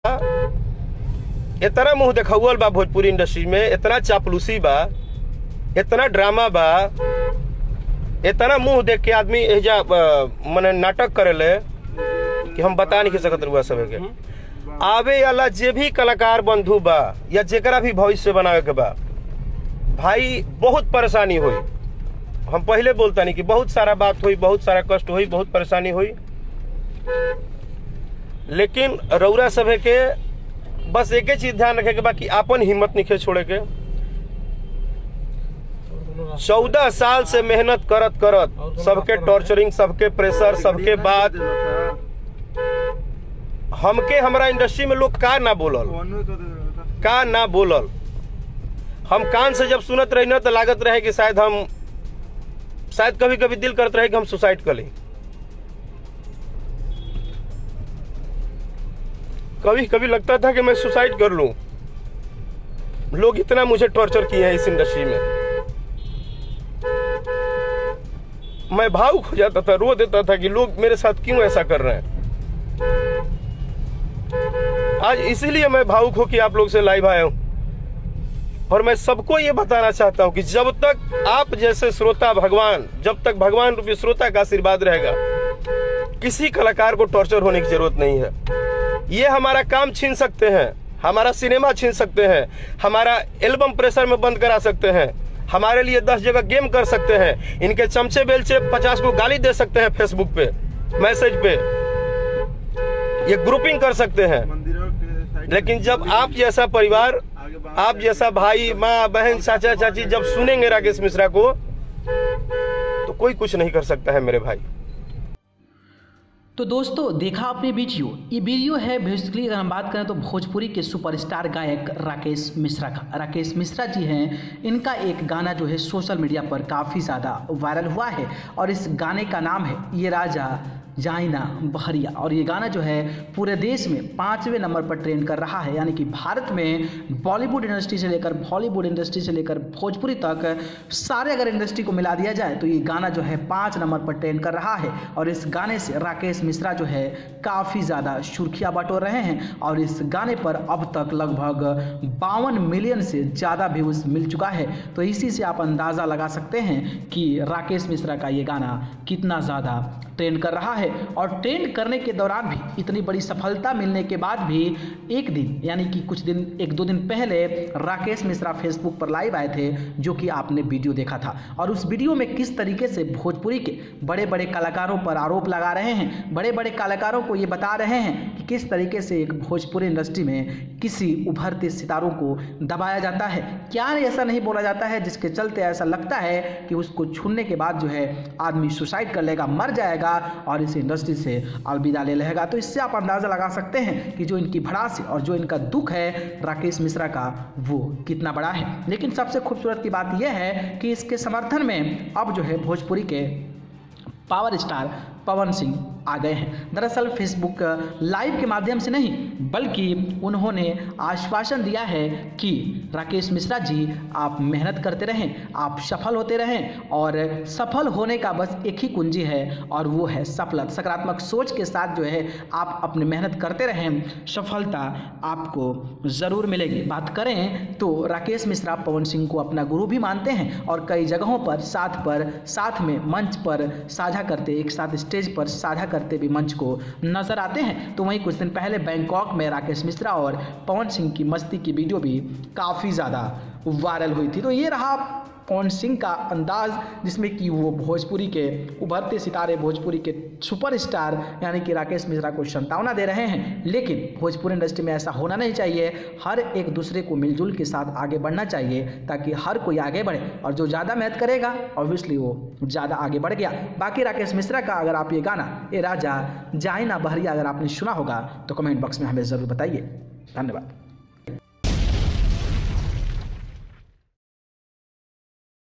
इतना मुंह देखावल बा भोजपुरी इंडस्ट्री में, इतना चापलूसी बा, इतना ड्रामा बा, इतना मुंह देख के आदमी एजा मने नाटक करेले कि हम बता नहीं सकत रुआ सब के। आवे वाला जे भी कलाकार बंधु बा या जेकरा भी भविष्य बनावे के बा भाई, बहुत परेशानी हुई। हम पहले बोलता नहीं कि बहुत सारा बात हुई, बहुत सारा कष्ट हुई, बहुत परेशानी हुई, लेकिन रउरा सभे के बस एक ही चीज ध्यान रखे के बा कि आपन हिम्मत नहीं छोड़े के। 14 साल से मेहनत करत करत सबके टॉर्चरिंग, सबके प्रेशर, सबके बाद हमके हमारा इंडस्ट्री में लोग का ना बोलल। हम कान से जब सुनत रही ना तो लागत रहे कि शायद कभी कभी दिल करते रहे कि हम सुसाइड कर ली। कभी कभी लगता था कि मैं सुसाइड कर लूं। लोग इतना मुझे टॉर्चर किए हैं इस इंडस्ट्री में। मैं भावुक हो जाता था, रो देता था कि लोग मेरे साथ क्यों ऐसा कर रहे हैं। आज इसीलिए मैं भावुक हो कि आप लोग से लाइव आया हूं और मैं सबको ये बताना चाहता हूं कि जब तक आप जैसे श्रोता जब तक भगवान रूपी श्रोता का आशीर्वाद रहेगा, किसी कलाकार को टॉर्चर होने की जरूरत नहीं है। ये हमारा काम छीन सकते हैं, हमारा सिनेमा छीन सकते हैं, हमारा एल्बम प्रेशर में बंद करा सकते हैं, हमारे लिए 10 जगह गेम कर सकते हैं, इनके चमचे बेलचे 50 को गाली दे सकते हैं फेसबुक पे, मैसेज पे, ये ग्रुपिंग कर सकते हैं। लेकिन जब आप जैसा परिवार, आप जैसा भाई, माँ, बहन, चाचा, चाची जब सुनेंगे राकेश मिश्रा को, तो कोई कुछ नहीं कर सकता है मेरे भाई। तो दोस्तों, देखा आपने वीडियो। ये वीडियो है बेसिकली, अगर हम बात करें तो भोजपुरी के सुपरस्टार गायक राकेश मिश्रा का। राकेश मिश्रा जी हैं, इनका एक गाना जो है सोशल मीडिया पर काफ़ी ज़्यादा वायरल हुआ है और इस गाने का नाम है ये राजा जाए ना बहरिया। और ये गाना जो है पूरे देश में 5वें नंबर पर ट्रेंड कर रहा है। यानी कि भारत में बॉलीवुड इंडस्ट्री से लेकर हॉलीवुड इंडस्ट्री से लेकर भोजपुरी तक सारे अगर इंडस्ट्री को मिला दिया जाए तो ये गाना जो है 5 नंबर पर ट्रेंड कर रहा है। और इस गाने से राकेश मिश्रा जो है काफ़ी ज़्यादा सुर्खियाँ बटोर रहे हैं और इस गाने पर अब तक लगभग 52 मिलियन से ज़्यादा व्यूज़ मिल चुका है। तो इसी से आप अंदाज़ा लगा सकते हैं कि राकेश मिश्रा का ये गाना कितना ज़्यादा ट्रेंड कर रहा है। और ट्रेंड करने के दौरान भी, इतनी बड़ी सफलता मिलने के बाद भी, एक दिन यानी कि कुछ दिन, 1-2 दिन पहले राकेश मिश्रा फेसबुक पर लाइव आए थे, जो कि आपने वीडियो देखा था। और उस वीडियो में किस तरीके से भोजपुरी के बड़े बड़े कलाकारों पर आरोप लगा रहे हैं, बड़े बड़े कलाकारों को ये बता रहे हैं कि किस तरीके से एक भोजपुरी इंडस्ट्री में किसी उभरते सितारों को दबाया जाता है, क्या ऐसा नहीं बोला जाता है, जिसके चलते ऐसा लगता है कि उसको छूने के बाद जो है आदमी सुसाइड कर लेगा, मर जाएगा और इस इंडस्ट्री से अलविदा ले लेगा। तो इससे आप अंदाज़ा लगा सकते हैं कि जो इनकी भड़ास और जो इनका दुख है राकेश मिश्रा का, वो कितना बड़ा है। लेकिन सबसे खूबसूरत की बात यह है कि इसके समर्थन में अब जो है भोजपुरी के पावर स्टार पवन सिंह आ गए हैं। दरअसल फेसबुक लाइव के माध्यम से नहीं, बल्कि उन्होंने आश्वासन दिया है कि राकेश मिश्रा जी आप मेहनत करते रहें, आप सफल होते रहें और सफल होने का बस एक ही कुंजी है और वो है सकारात्मक सोच के साथ जो है आप अपनी मेहनत करते रहें, सफलता आपको ज़रूर मिलेगी। बात करें तो राकेश मिश्रा पवन सिंह को अपना गुरु भी मानते हैं और कई जगहों पर साथ में मंच पर साझा करते, एक साथ स्टेज पर साझा करते भी मंच को नजर आते हैं। तो वहीं कुछ दिन पहले बैंकॉक में राकेश मिश्रा और पवन सिंह की मस्ती की वीडियो भी काफ़ी ज़्यादा वायरल हुई थी। तो ये रहा पवन सिंह का अंदाज, जिसमें कि वो भोजपुरी के उभरते सितारे, भोजपुरी के सुपरस्टार यानी कि राकेश मिश्रा को संतावना दे रहे हैं। लेकिन भोजपुरी इंडस्ट्री में ऐसा होना नहीं चाहिए, हर एक दूसरे को मिलजुल के साथ आगे बढ़ना चाहिए ताकि हर कोई आगे बढ़े और जो ज़्यादा मेहनत करेगा ऑब्वियसली वो ज़्यादा आगे बढ़ गया। बाकी राकेश मिश्रा का अगर आप ये गाना ये राजा जाए ना बहरिया अगर आपने सुना होगा तो कमेंट बॉक्स में हमें ज़रूर बताइए। धन्यवाद।